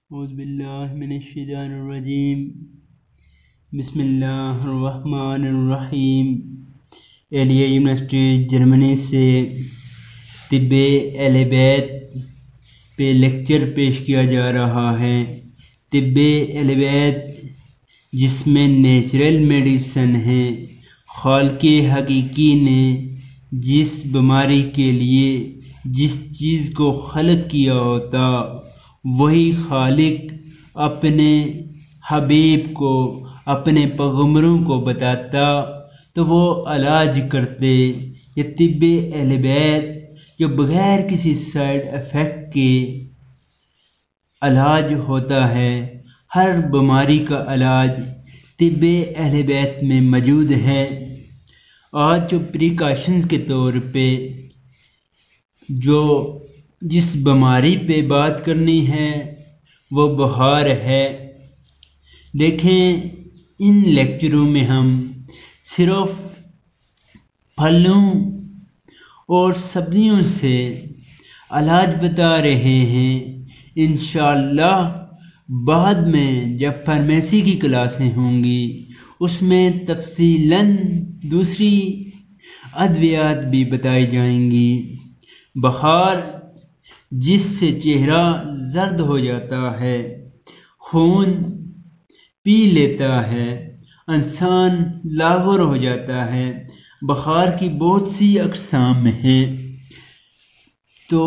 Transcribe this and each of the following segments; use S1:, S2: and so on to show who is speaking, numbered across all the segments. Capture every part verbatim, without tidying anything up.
S1: اعوذ باللہ من الشیطان الرجیم بسم اللہ الرحمن الرحیم۔ ایلیا یونیورسٹی جرمنی سے طب-اہلبیت پہ لیکچر پیش کیا جا رہا ہے۔ طب-اہلبیت جس میں نیچرل میڈیسن ہے، خالق حقیقی نے جس بیماری کے لیے جس چیز کو خلق کیا ہوتا، وہی خالق اپنے حبیب کو، اپنے پیغمبروں کو بتاتا تو وہ علاج کرتے۔ یہ طب-اہلبیت جو بغیر کسی سائیڈ افیکٹ کے علاج ہوتا ہے، ہر بیماری کا علاج طب-اہلبیت میں موجود ہے۔ آج جو پریکاشنز کے طور پہ جو جس بیماری پہ بات کرنی ہے وہ بخار ہے۔ دیکھیں، ان لیکچروں میں ہم صرف پھلوں اور سبزیوں سے علاج بتا رہے ہیں۔ انشاءاللہ بعد میں جب فارمیسی کی کلاسیں ہوں گی اس میں تفصیلاً دوسری ادویات بھی بتائی جائیں گی۔ بخار جس سے چہرہ زرد ہو جاتا ہے، خون پی لیتا ہے، انسان لاغر ہو جاتا ہے، بخار کی بہت سی اقسام ہیں۔ تو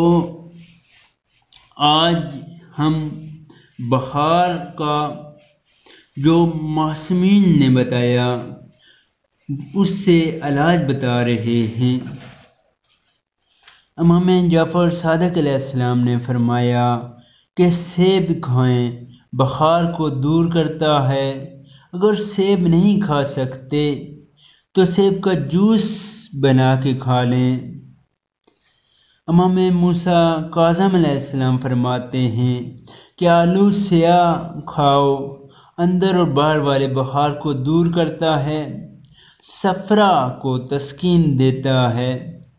S1: آج ہم بخار کا جو معصومین نے بتایا اس سے علاج بتا رہے ہیں۔ امام جعفر صادق علیہ السلام نے فرمایا کہ سیب کھائیں، بخار کو دور کرتا ہے۔ اگر سیب نہیں کھا سکتے تو سیب کا جوس بنا کے کھا لیں۔ امام موسیٰ کاظم علیہ السلام فرماتے ہیں کہ آلو سیاہ کھاؤ، اندر اور باہر والے بخار کو دور کرتا ہے، صفرا کو تسکین دیتا ہے۔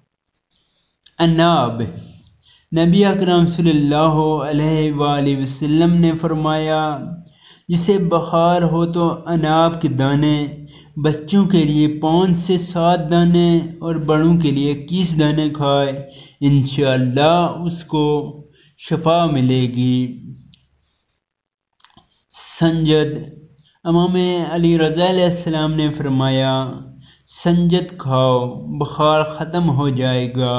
S1: اناب، نبی اکرم صلی اللہ علیہ وآلہ وسلم نے فرمایا جسے بخار ہو تو اناب کے دانے بچوں کے لیے پانچ سے سات دانے اور بڑوں کے لیے اکیس دانے کھائے، انشاءاللہ اس کو شفا ملے گی۔ سنجد، امام علی رضا علیہ السلام نے فرمایا سنجد کھاؤ، بخار ختم ہو جائے گا۔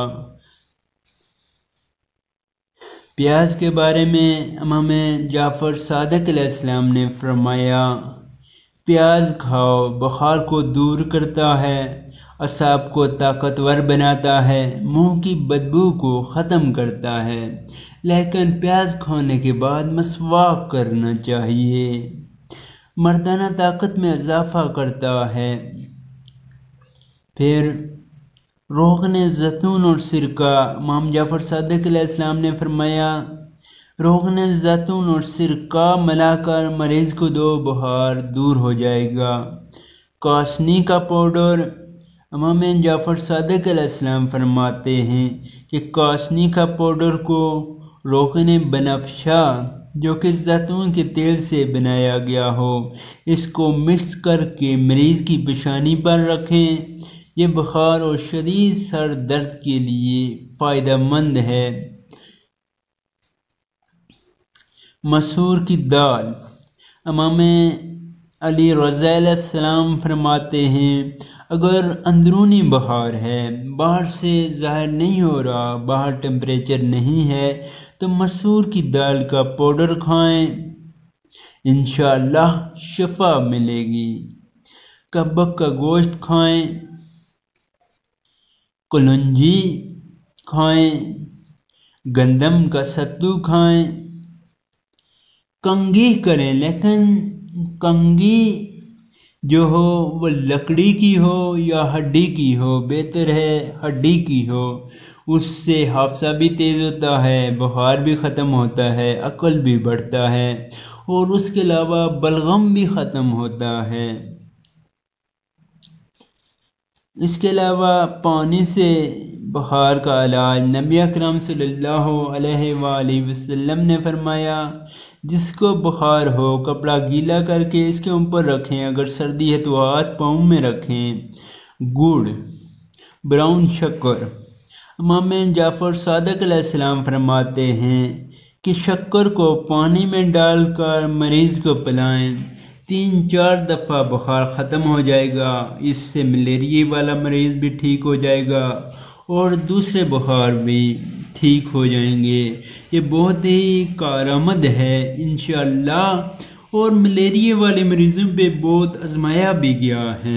S1: پیاز کے بارے میں امام جعفر صادق علیہ السلام نے فرمایا پیاز کھاؤ، بخار کو دور کرتا ہے، اعصاب کو طاقتور بناتا ہے، منہ کی بدبو کو ختم کرتا ہے، لیکن پیاز کھانے کے بعد مسواک کرنا چاہیے، مردانہ طاقت میں اضافہ کرتا ہے۔ پھر روغن زیتون اور سرکہ، امام جعفر صادق علیہ السلام نے فرمایا روغن زیتون اور سرکہ ملا کر مریض کو دو، بخار دور ہو جائے گا۔ کاسنی کا پاؤڈر، امام جعفر صادق علیہ السلام فرماتے ہیں کہ کاسنی کا پاؤڈر کو روغن بنفشہ جو کہ زیتون کے تیل سے بنایا گیا ہو، اس کو مکس کر کے مریض کی پیشانی پر رکھیں۔ یہ بخار اور شدید سر درد کے لیے فائدہ مند ہے۔ مسور کی دال، امام علی رضا علیہ السلام فرماتے ہیں اگر اندرونی بخار ہے، باہر سے ظاہر نہیں ہو رہا، باہر ٹمپریچر نہیں ہے، تو مسور کی دال کا پاؤڈر کھائیں، انشاءاللہ شفا ملے گی۔ کبک کا گوشت کھائیں، کلونجی کھائیں، گندم کا ستو کھائیں، کنگھی کریں، لیکن کنگھی جو ہو وہ لکڑی کی ہو یا ہڈی کی ہو، بہتر ہے ہڈی کی ہو، اس سے حافظہ بھی تیز ہوتا ہے، بخار بھی ختم ہوتا ہے، عقل بھی بڑھتا ہے، اور اس کے علاوہ بلغم بھی ختم ہوتا ہے۔ اس کے علاوہ پانی سے بخار کا علاج نبی اکرم صلی اللہ علیہ وآلہ وسلم نے فرمایا جس کو بخار ہو کپڑا گیلا کر کے اس کے اوپر رکھیں، اگر سردی ہے تو ہاتھ پاؤں میں رکھیں۔ گڑ، براؤن شکر۔ امام جعفر صادق علیہ السلام فرماتے ہیں کہ شکر کو پانی میں ڈال کر مریض کو پلائیں، تین چار دفعہ بخار ختم ہو جائے گا، اس سے ملیریا والا مریض بھی ٹھیک ہو جائے گا اور دوسرے بخار بھی ٹھیک ہو جائیں گے۔ یہ بہت ہی کارآمد ہے انشاءاللہ، اور ملیریا والے مریضوں پہ بہت آزمایا بھی گیا ہے۔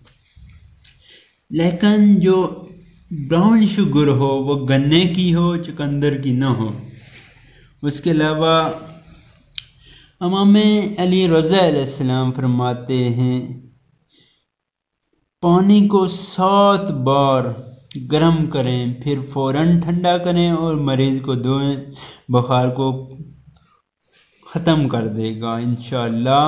S1: لیکن جو براؤن شوگر ہو وہ گنے کی ہو، چقندر کی نہ ہو۔ اس کے علاوہ امام علی رضا علیہ السلام فرماتے ہیں پانی کو سات بار گرم کریں، پھر فوراً ٹھنڈا کریں اور مریض کو دھوئیں، بخار کو ختم کر دے گا انشاءاللہ۔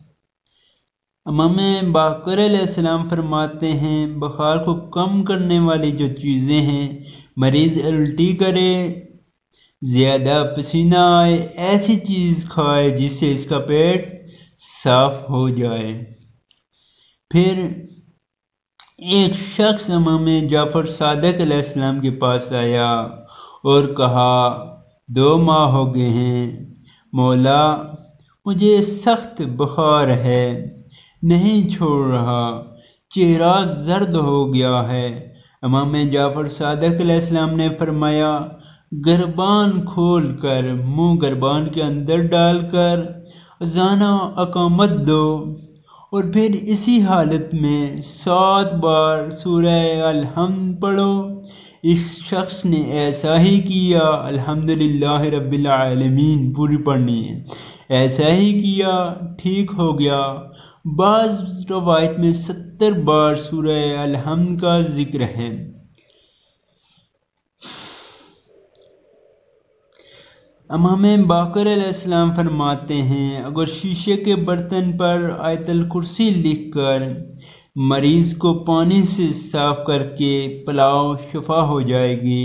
S1: امام باقر علیہ السلام فرماتے ہیں بخار کو کم کرنے والی جو چیزیں ہیں، مریض الٹی کرے، زیادہ پسینہ آئے، ایسی چیز کھائے جس سے اس کا پیٹ صاف ہو جائے۔ پھر ایک شخص امام جعفر صادق علیہ السلام کے پاس آیا اور کہا دو ماہ ہو گئے ہیں مولا، مجھے سخت بخار ہے، نہیں چھوڑ رہا، چہرہ زرد ہو گیا ہے۔ امام جعفر صادق علیہ السلام نے فرمایا گربان کھول کر منہ گربان کے اندر ڈال کر اذان و اقامت دو، اور پھر اسی حالت میں سات بار سورہ الحمد پڑھو۔ اس شخص نے ایسا ہی کیا، الحمدللہ رب العالمین پوری پڑھنی ہے، ایسا ہی کیا، ٹھیک ہو گیا۔ بعض روایت میں ستر بار سورہ الحمد کا ذکر ہے۔ امام باقر علیہ السلام فرماتے ہیں اگر شیشے کے برتن پر آیت الکرسی لکھ کر مریض کو پانی سے صاف کر کے پلاؤ، شفا ہو جائے گی۔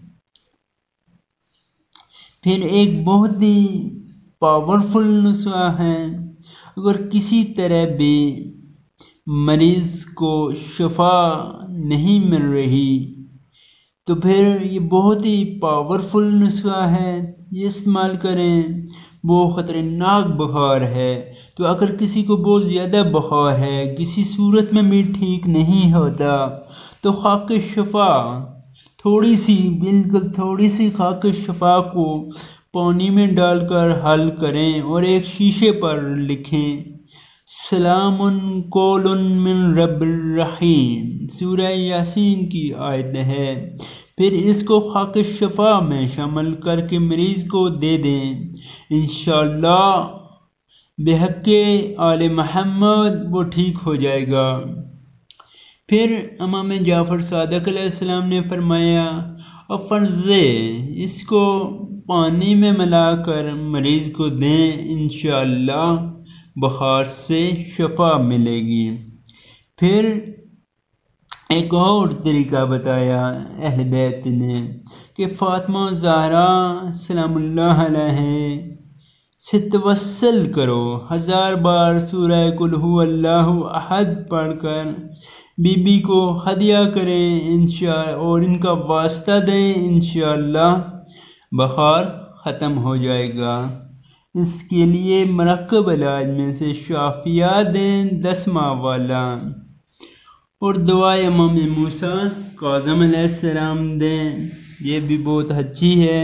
S1: پھر ایک بہت ہی پاورفل نسخہ ہے، اگر کسی طرح بھی مریض کو شفا نہیں مل رہی تو پھر یہ بہت ہی پاورفل نسخہ ہے، یہ استعمال کریں۔ وہ خطرناک بخار ہے تو اگر کسی کو بہت زیادہ بخار ہے، کسی صورت میں بھی ٹھیک نہیں ہوتا، تو خاک شفا تھوڑی سی، بالکل تھوڑی سی خاک شفا کو پانی میں ڈال کر حل کریں اور ایک شیشے پر لکھیں سلام قول من رب الرحیم، سورہ یاسین کی آیت ہے۔ پھر اس کو خاک شفا میں شامل کر کے مریض کو دے دیں، انشاءاللہ بحق آل محمد وہ ٹھیک ہو جائے گا۔ پھر امام جعفر صادق علیہ السلام نے فرمایا افرزے اس کو پانی میں ملا کر مریض کو دیں، انشاءاللہ بخار سے شفا ملے گی۔ پھر ایک اور طریقہ بتایا اہل بیت نے کہ فاطمہ زہرا سلام اللہ علیہ سے توسل کرو، ہزار بار سورہ قل ھو اللہ احد پڑھ کر بی بی کو ہدیہ کریں انشاء اور ان کا واسطہ دیں، انشاءاللہ بخار ختم ہو جائے گا۔ اس کے لیے مرکب علاج میں سے شافیہ دیں دس ماہ والا، اور دعائے امام موسیٰ کاظم علیہ السلام دیں، یہ بھی بہت اچھی ہے۔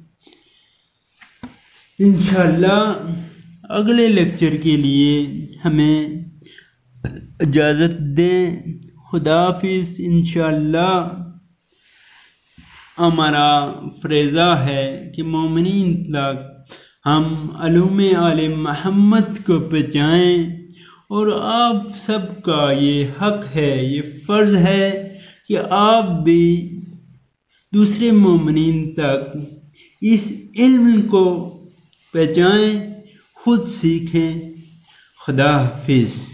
S1: انشاءاللہ اگلے لیکچر کے لیے ہمیں اجازت دیں، خدا حافظ۔ انشاءاللہ ہمارا فریضہ ہے کہ مومنین تک ہم علوم آل محمد کو پہنچائیں، اور آپ سب کا یہ حق ہے، یہ فرض ہے کہ آپ بھی دوسرے مومنین تک اس علم کو پہنچائیں، خود سیکھیں۔ خدا حافظ۔